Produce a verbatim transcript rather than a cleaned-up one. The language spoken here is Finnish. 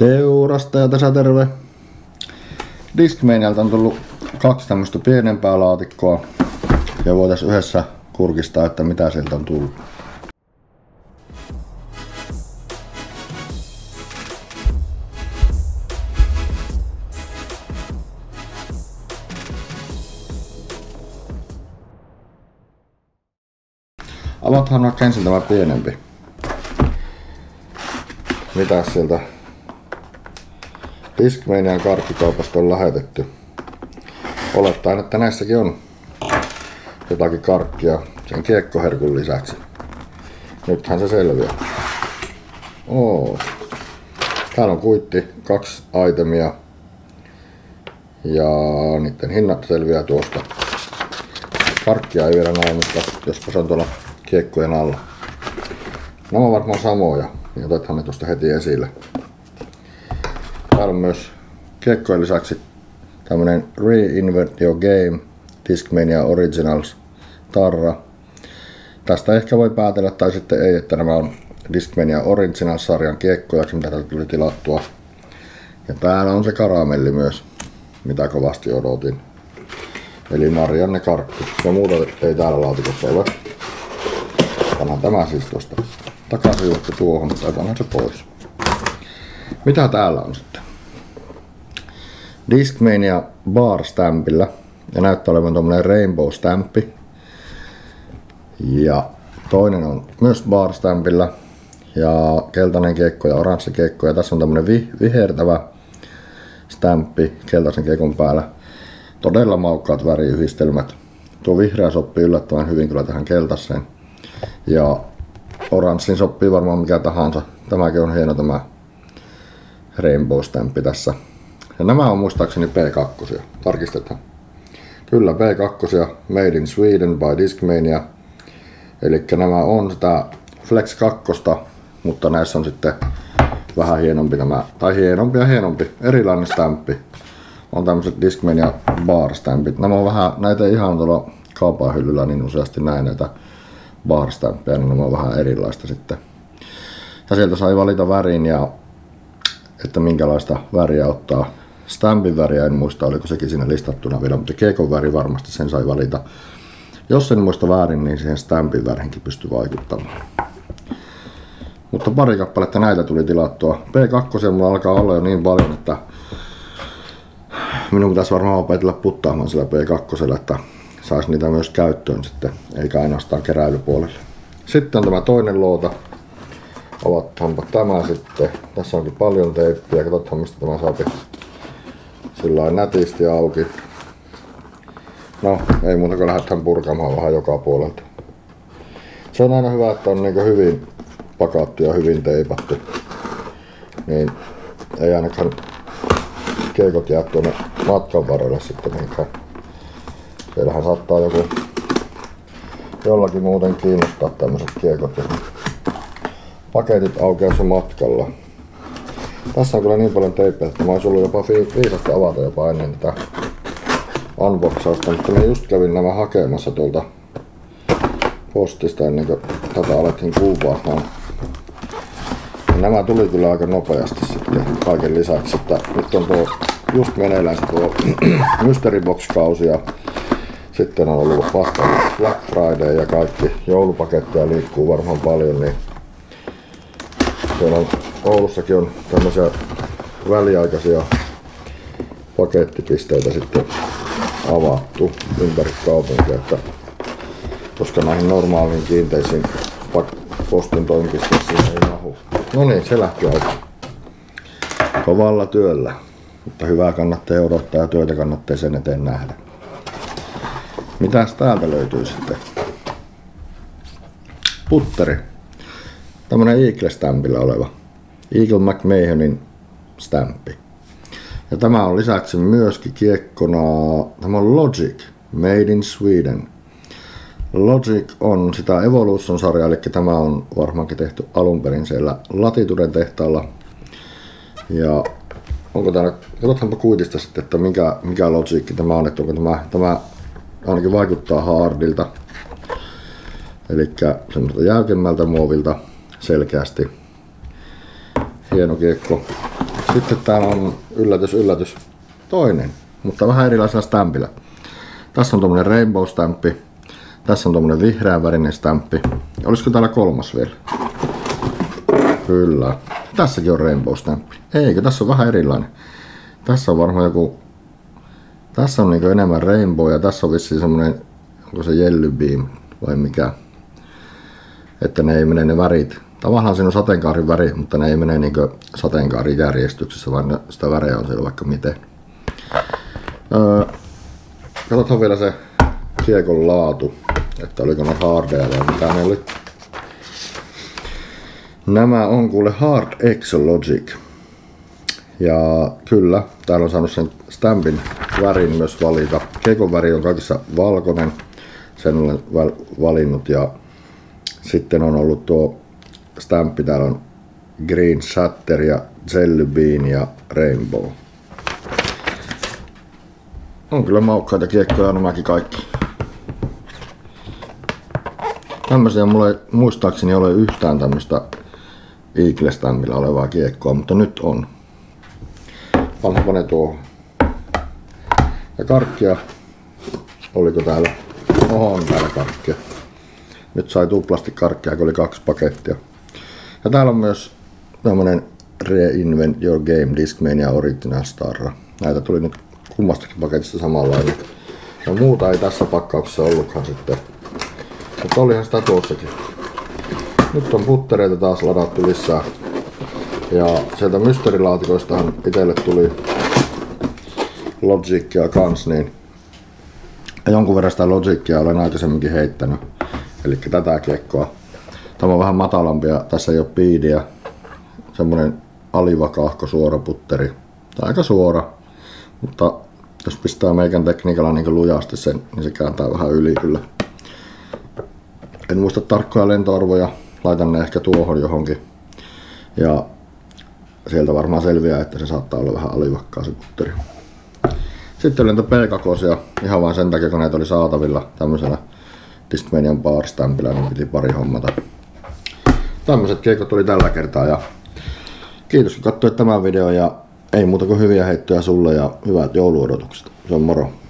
Teurastaja tässä terve! Discmanialta on tullut kaksi tämmöstä pienempää laatikkoa ja voitais yhdessä kurkistaa, että mitä sieltä on tullut. Avataan vaikka ensin tämä pienempi. Mitä sieltä Discmanian karkkikaupasta on lähetetty? Olettaen, että näissäkin on jotakin karkkia sen kiekkoherkun lisäksi. Nythän se selviää. Oo. Täällä on kuitti, kaksi itemia. Ja niiden hinnat selviää tuosta. Karkkia ei vielä näe, mutta jospa se on tuolla kiekkojen alla. Nämä on varmaan samoja, niin otetaan ne tuosta heti esille. Täällä on myös kiekkojen lisäksi tämmönen Reinvent Your Game Discmania Originals tarra. Tästä ehkä voi päätellä tai sitten ei, että nämä on Discmania Originals-sarjan kiekkoja, mitä täältä tuli tilattua. Ja täällä on se karamelli myös, mitä kovasti odotin. Eli Marianne karkki. Ja muuta ei täällä laatikossa ole. Pannaan tämä siis tuosta takaisin juokki tuohon, mutta otetaan se pois. Mitä täällä on sitten? Discmania Bar Stampilla. Ja näyttää olevan tommonen Rainbow Stampi. Ja toinen on myös Bar Stampilla. Ja keltainen kiekko ja oranssi kiekko. Ja tässä on tämmönen vi vihertävä stamppi keltaisen kiekon päällä. Todella maukkaat väriyhdistelmät. Tuo vihreä sopii yllättävän hyvin kyllä tähän keltaiseen. Ja oranssiin sopii varmaan mikä tahansa. Tämäkin on hieno tämä Rainbow Stampi tässä. Ja nämä on muistaakseni P kaksi. Tarkistetaan. Kyllä P kaksi. Made in Sweden by Discmania. Eli nämä on sitä Flex kaksi, mutta näissä on sitten vähän hienompi tämä, tai hienompi ja hienompi, erilainen stamppi. On tämmöiset Discmania Bar Stampit. Nämä on vähän, näitä ei ihan tuolla kaupan hyllyllä niin useasti näin näitä Bar Stamppeja, niin nämä on vähän erilaista sitten. Ja sieltä sai valita värin ja että minkälaista väriä ottaa. Stampin väriä en muista, oliko sekin siinä listattuna vielä, mutta kiekon väri varmasti sen sai valita. Jos en muista väärin, niin siihen stampin värinkin pystyy vaikuttamaan. Mutta pari kappaletta näitä tuli tilattua. P kaksi mulla alkaa olla jo niin paljon, että minun pitäisi varmaan opetella puttaamaan sillä P kaksi, että saisi niitä myös käyttöön sitten, eikä ainoastaan keräilypuolelle. Sitten on tämä toinen loota. Avataanpa tämä sitten. Tässä onkin paljon teippiä. Katsotaan mistä tämä saapi sillä nätisti auki. No, ei muuta kuin lähdetään purkamaan vähän joka puolelta. Se on aina hyvä, että on niin hyvin pakattu ja hyvin teipattu. Niin ei ainakaan kiekot jää tuonne matkan varrelle sitten mihinkään. Siellähän saattaa joku jollakin muuten kiinnostaa tämmöiset kiekot, jos paketit aukeaa matkalla. Tässä on kyllä niin paljon teippiä, että mä ois ollut jopa viisasta avata jopa ennen tätä unboxausta, mutta mä just kävin nämä hakemassa tuolta postista ennen kuin tätä alettiin kuvaamaan. Nämä tuli kyllä aika nopeasti sitten kaiken lisäksi, että nyt on tuo just meneillään se tuo Mystery Box-kausi ja sitten on ollut vasta Black Friday ja kaikki joulupaketteja liikkuu varmaan paljon, niin siellä on Oulussakin on tämmöisiä väliaikaisia pakettipisteitä sitten avattu ympäri kaupunkia, että koska näihin normaaliin kiinteisiin postin toimipisteisiin ei mahu. No niin, se lähti auki. Kovalla työllä, mutta hyvää kannattaa odottaa ja työtä kannattaa sen eteen nähdä. Mitäs täältä löytyy sitten? Putteri. Tämmönen Eagle-stampilla oleva. Eagle McMahonin stamppi. Ja tämä on lisäksi myöskin kiekkona, tämä on Logic, Made in Sweden. Logic on sitä Evolution-sarjaa, eli tämä on varmaankin tehty alun perin siellä Latituden tehtaalla. Ja onko täällä, katsotaanpa kuitista sitten, että mikä, mikä Logic tämä on, että onko tämä, tämä ainakin vaikuttaa hardilta. Eli semmoista jäykemmältä muovilta selkeästi. Hieno kiekko. Sitten täällä on yllätys yllätys toinen, mutta vähän erilaisella stämpillä. Tässä on tommonen rainbow stämppi. Tässä on tommonen vihreän värinen stämppi. Olisiko täällä kolmas vielä? Kyllä. Tässäkin on rainbow stämppi. Eikö? Tässä on vähän erilainen. Tässä on varmaan joku... Tässä on niinku enemmän rainbow ja tässä on vissiin semmonen... Onko se yellow beam vai mikä? Että ne ei mene ne värit. Tavallaan siinä on sateenkaarin väri, mutta ne ei mene niinku sateenkaarijärjestyksessä, vaan sitä värejä on siellä vaikka miten. Öö, katsotaan vielä se kiekon laatu, että oliko ne hardeja vai mitä ne oli. Nämä on kuule Hard Exologic. Ja kyllä, täällä on saanut sen stampin värin myös valita. Kiekon väri on kaikissa valkoinen, sen olen valinnut ja sitten on ollut tuo stamppi, täällä on Green Shatter ja Jelly Bean ja Rainbow. On kyllä maukkaita kiekkoja nämäkin kaikki. Tämmöisiä mulla ei muistaakseni ole yhtään tämmöistä Eagle-stampilla olevaa kiekkoa, mutta nyt on. Pannaanpa ne tuohon. Ja karkkia. Oliko täällä? Oho, on täällä karkkia. Nyt sai tuplasti karkkia, kun oli kaksi pakettia. Ja täällä on myös tämmönen Reinvent Your Game Discmania Original Star. Näitä tuli nyt kummastakin paketista samanlainen. Ja muuta ei tässä pakkauksessa ollutkaan sitten. Mutta olihan sitä tuossakin. Nyt on puttereita taas ladattu lisää. Ja sieltä mysteerilaatikoistahan itselle tuli Logicia kans, niin jonkun verran sitä Logicia olen aikaisemminkin heittänyt. Eli tätä kiekkoa. Tämä on vähän matalampi ja tässä ei ole piidiä. Semmonen alivakaahko suora putteri. Tää aika suora, mutta jos pistää meikän tekniikalla niin lujasti sen, niin se kääntää vähän yli kyllä. En muista tarkkoja lentoarvoja, laitan ne ehkä tuohon johonkin. Ja sieltä varmaan selviää, että se saattaa olla vähän alivakkaa se putteri. Sitten oli näitä pelkakosia, ihan vain sen takia, kun näitä oli saatavilla tämmöisellä Discmanian Bar Stampilla, niin piti pari hommata. Tämmöiset kiekot oli tällä kertaa ja kiitos kun katsoit tämän videon ja ei muuta kuin hyviä heittoja sulle ja hyvät jouluodotukset. Se on moro.